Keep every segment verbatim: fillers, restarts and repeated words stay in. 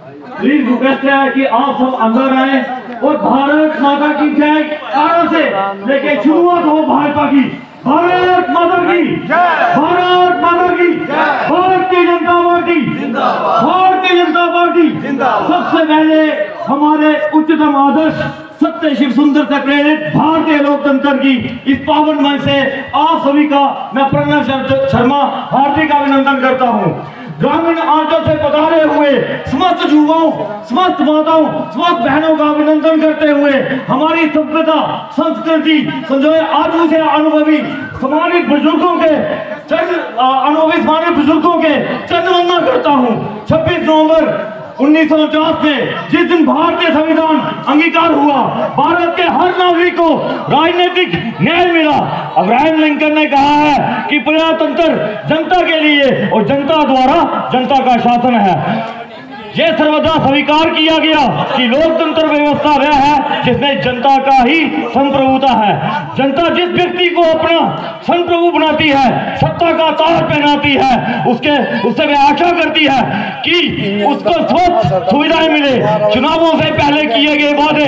Please request है कि आप सब अंदर आए और भारत माता की जय नारा से लेके शुरुआत हो भाजपा की। भारत माता की जय, भारत माता की जय, भारतीय जनता पार्टी जिंदाबाद, भारतीय जनता पार्टी जिंदाबाद। सबसे पहले हमारे उच्चतम आदर्श सत्य शिव सुंदर से प्रेरित भारतीय लोकतंत्र की इस पावन मंच से आप सभी का मैं प्रणव शर्मा हार्दिक अभिनंदन करता हूँ। ग्रामीण आंचल से पधारे हुए समस्त युवाओं, समस्त माताओं, समस्त बहनों का अभिनंदन करते हुए हमारी सभ्यता, संस्कृति संजोए आजू से अनुभवी सम्मानित बुजुर्गों के चंद अनुभवी सम्मानित बुजुर्गों के चंद वंदना करता हूँ। छब्बीस नवंबर उन्नीस सौ उनचास में जिस दिन भारतीय संविधान अंगीकार हुआ, भारत के हर नागरिक को राजनीतिक न्याय मिला। अब्राहम लिंकन ने कहा है कि प्रजातंत्र जनता के लिए और जनता द्वारा जनता का शासन है। यह सर्वदा स्वीकार किया गया कि लोकतंत्र व्यवस्था वह है जिसमें जनता का ही संप्रभुता है। जनता जिस व्यक्ति को अपना संप्रभु बनाती है, सत्ता का ताज पहनाती है, उसके उससे वह आशा करती है कि उसको स्वस्थ सुविधाएं मिले। चुनावों से पहले किए गए वादे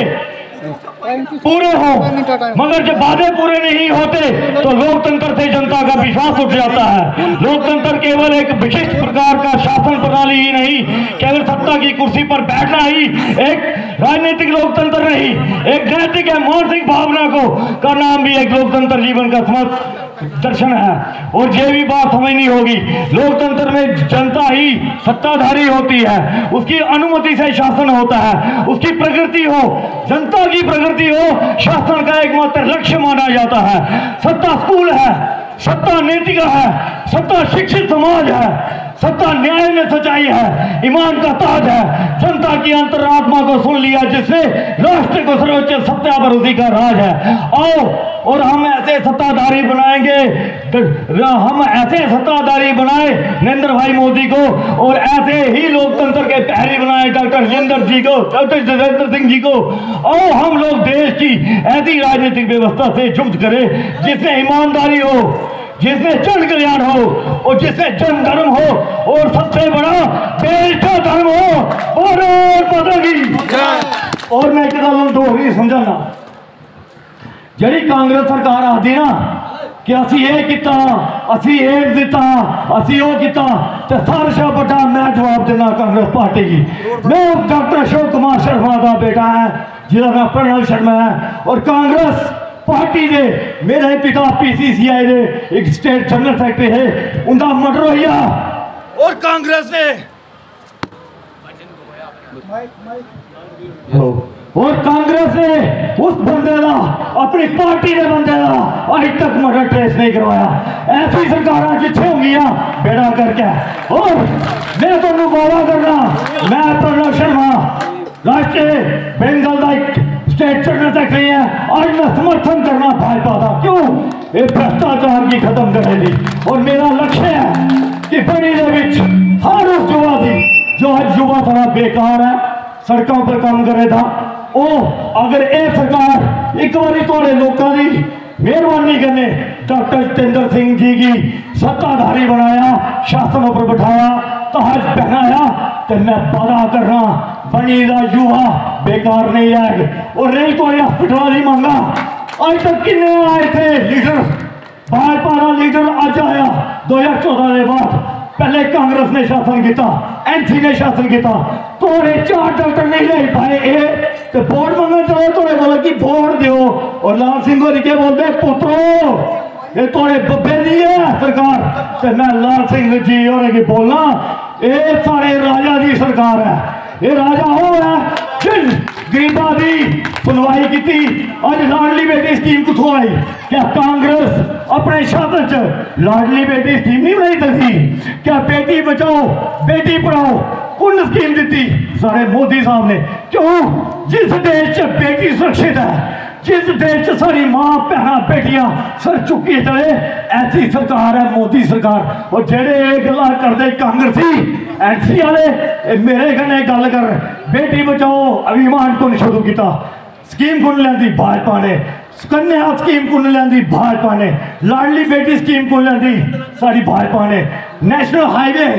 पूरे हो, मगर जब वादे पूरे नहीं होते तो लोकतंत्र से जनता का विश्वास उठ जाता है। लोकतंत्र केवल एक विशिष्ट प्रकार का शासन प्रणाली ही नहीं, केवल सत्ता की कुर्सी पर बैठना ही एक राजनीतिक लोकतंत्र नहीं, एक नैतिक है मानसिक भावना को का नाम भी एक लोकतंत्र जीवन का समस्त दर्शन है। और ये भी बात समझनी होगी, लोकतंत्र में जनता ही सत्ताधारी होती है, उसकी अनुमति से शासन होता है, उसकी प्रकृति हो, जनता की प्रकृति हो, शासन का एकमात्र लक्ष्य माना जाता है। सत्ता स्कूल है, सत्ता नैतिक है, सत्ता शिक्षित समाज है, सत्ता न्याय में सच्चाई है, ईमान का ताज है, जनता की अंतरात्मा को सुन लिया जिससे राष्ट्र को सर्वोच्च सत्ता पर उसी का राज है। आओ और हम ऐसे सत्ताधारी बनाएंगे, हम ऐसे सत्ताधारी बनाए नरेंद्र भाई मोदी को, और ऐसे ही लोकतंत्र के पहरी बनाए डॉक्टर जितेंद्र जी को, डॉक्टर जितेंद्र सिंह जी को। आओ हम लोग देश की ऐसी राजनीतिक व्यवस्था से युक्त करें जिसमें ईमानदारी हो, जिसमें जन कल्याण हो और जिसमें जन धर्म हो, और सबसे बड़ा देश का धर्म हो। भारत माता की। और मैं एक गल दोहरी समझाना, जड़ी कांग्रेस सरकार आती ना कि असी ये किता, असी ये दिता, असी वो किता, तो सारे शा बड़ा मैं जवाब देना कांग्रेस पार्टी की। मैं डॉक्टर अशोक कुमार शर्मा का बेटा है, जिसका नाम प्रणव शर्मा है, और कांग्रेस पार्टी ने मेरे पिता पीसीसीआई ने एक स्टेट जनरल सेक्रेटरी है, उनका मर्डर होया, और कांग्रेस ने और कांग्रेस ने उस बंदे का, अपनी पार्टी के बंदे का अभी तक मर्डर ट्रेस नहीं करवाया। ऐसी सरकार जिथे होंगी बेड़ा करके। और मैं तुहानू वादा करना, मैं प्रणव शर्मा राष्ट्रीय बंगाल का एक स्टेट जनरल सेक्रेटरी है, आज मैं समर्थन करना भाजपा का। क्यों? ये भ्रष्टाचार की खत्म करेगी, और मेरा लक्ष्य है कि बड़ी हर उस युवा की जो आज युवा सारा बेकार है, सड़कों पर काम करे था, ओ अगर ये सरकार एक बार थोड़े लोगों की मेहरबानी करने डॉक्टर जितेंद्र सिंह जी की सत्ताधारी बनाया, शासन पर बिठाया, ताज पहनाया, तो मैं वादा करना बनी का युवा बेकार नहीं आएगा। और नहीं तो हॉस्पिटल नहीं मांगा। आज तक किन्ने आए थे लीडर, भाजपा का लीडर आज आया दो हजार चौदह के बाद, पहले कांग्रेस ने शासन किया, एनसी ने शासन किया, थोड़े चार डॉक्टर नहीं ले पाए, ए तो वोट मंगने चलो थोड़े बोले कि वोट दो, और लाल सिंह को लिखे बोलते पुत्रो ये थोड़े बब्बे नहीं है सरकार। तो मैं लाल सिंह जी और की बोलना, ये सारे राजा की सरकार है, ये राजा हो है जिन गरीबा की सुनवाई की। आज लाडली बेटी स्कीम कितों आई? क्या कांग्रेस अपने शासन च लाडली बेटी स्कीम नहीं बनाई थी? क्या बेटी बचाओ बेटी पढ़ाओ कौन स्कीम दी? सारे मोदी साहब ने। क्यों? जिस देश च बेटी सुरक्षित है, जिस देश च सारी मां भैन बेटियां सर चुकी चले, ऐसी सरकार है मोदी सरकार। और जेडे गल्लां करदे कांग्रेसी एनसी वाले, मेरे कन्नै गल कर, बेटी बचाओ अभियान को शुरू किया, स्कीम कौन लियांदी? भाजपा ने। कन्या स्कीम कौन लियांदी? भाजपा ने। लाडली बेटी स्कीम कौन लियांदी? सारी भाजपा ने। नेशनल हाईवे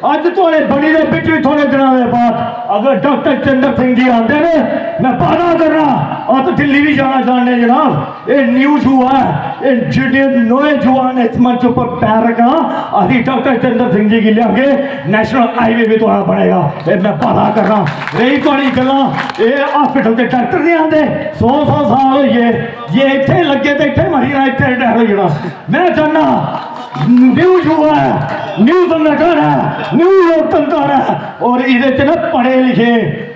अज थोड़े बड़ी दे पिछ भी थोड़े दिनों के बाद अगर डॉक्टर चंद्र सिंह जी आते ने, मैं वादा करना और तो दिल्ली भी जाना चाहते जनाब। ये न्यूज हुआ है, ये जिन्हें नए जुआन इस मंच पर पैर रखा, अभी डॉक्टर चंद्र सिंह जी की लियांगे, नेशनल हाईवे भी थोड़ा बनेगा। ये मैं वादा करना। रही थोड़ी गल्लां, ये हॉस्पिटल के डॉक्टर नहीं आते, सौ सौ साल हो गए, ये इतने लगे तो इतने मरी ना, इतने डर हो जाना। मैं चाहना न्यूज हुआ है, न्यूज संगठन है, न्यूज लोकतंत्र है, और ये ना पढ़े लिखे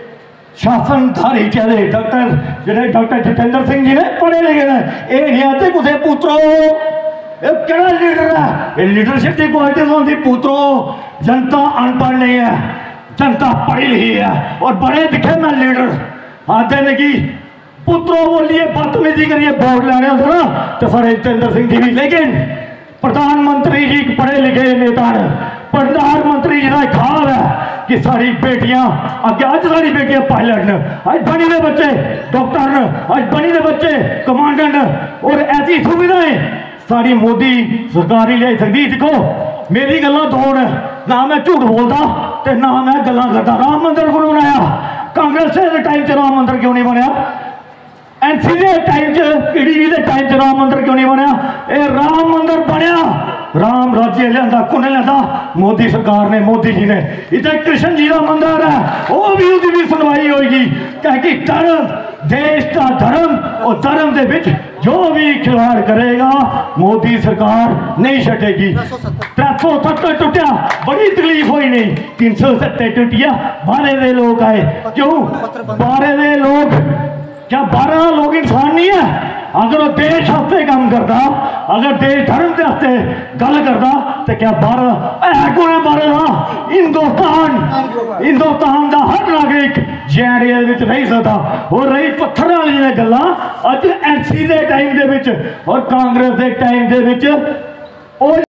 शासनधारी चले डॉक्टर जिन्हें डॉक्टर जितेंद्र सिंह जी ने पढ़े लिखे ने, ये नहीं आते कुछ पुत्रों ये केड़ा लीडर है, ये लीडरशिप की क्वालिटी होती पुत्रों। जनता अनपढ़ नहीं है, जनता पढ़ी लिखी है, और बड़े दिखे मैं लीडर आते ने कि पुत्रों बोलिए बदतमीजी करिए वोट लेने होते ना तो सारे जितेंद्र सिंह जी भी। लेकिन प्रधानमंत्री जी पढ़े लिखे नेता है, प्रधानमंत्री जी का ख्याल है कि सारी बेटियां अगे, अज सारी बेटियां पायलट ने, अज बनी दे बच्चे डॉक्टर ने, अज बनी दे बच्चे कमांडेंट, और ऐसी सुविधाएं सारी मोदी सरकार ही ले सकती। देखो मेरी गल्लां दो ने, ना मैं झूठ बोलता ते ना मैं गल्लां करता। राम मंदिर क्यों बनाया? कांग्रेस के टाइम च राम मंदिर क्यों नहीं बनया? एनसी के टाइम च पीडीपी के टाइम च राम मंदिर क्यों नहीं बनया? ये राम मंदिर बनया, राम राज्य लिया कुने लिया? मोदी सरकार ने, मोदी जी ने। इतने कृष्ण जी का मंदिर है, वो भी उसकी भी सुनवाई होगी, क्योंकि धर्म देश का धर्म, और धर्म के विच जो भी खिलवाड़ करेगा मोदी सरकार नहीं छटेगी। त्रै सौ सत्तर टुटिया, बड़ी तकलीफ हुई नहीं, तीन सौ सत्तर टुटिया, बारे दे लोग आए। क्यों बारे दे लोग? क्या बारह लोग इंसान नहीं है? अगर वो देश हस्ते काम करता, अगर देश धर्म के हस्ते गल करता, तो क्या बारह है कौन है? बारह हिंदुस्तान, हिंदुस्तान का हर नागरिक जैड़े रही सकता। और रही पत्थर वाली ने गल्लां, अज एनसी के टाइम के और कांग्रेस के टाइम के